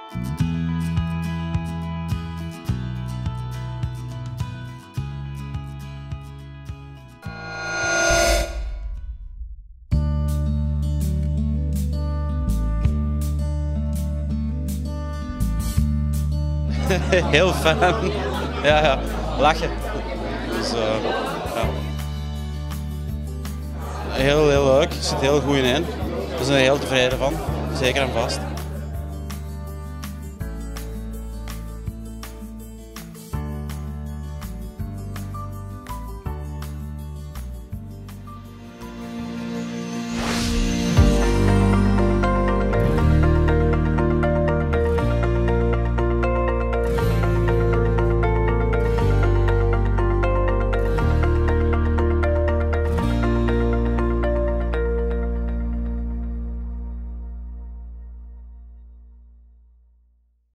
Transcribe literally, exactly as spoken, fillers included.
Heel fijn. Ja, ja, lachen. Dus, uh, ja. Heel, heel leuk. Het zit heel goed ineen. Daar zijn we heel tevreden van. Zeker en vast.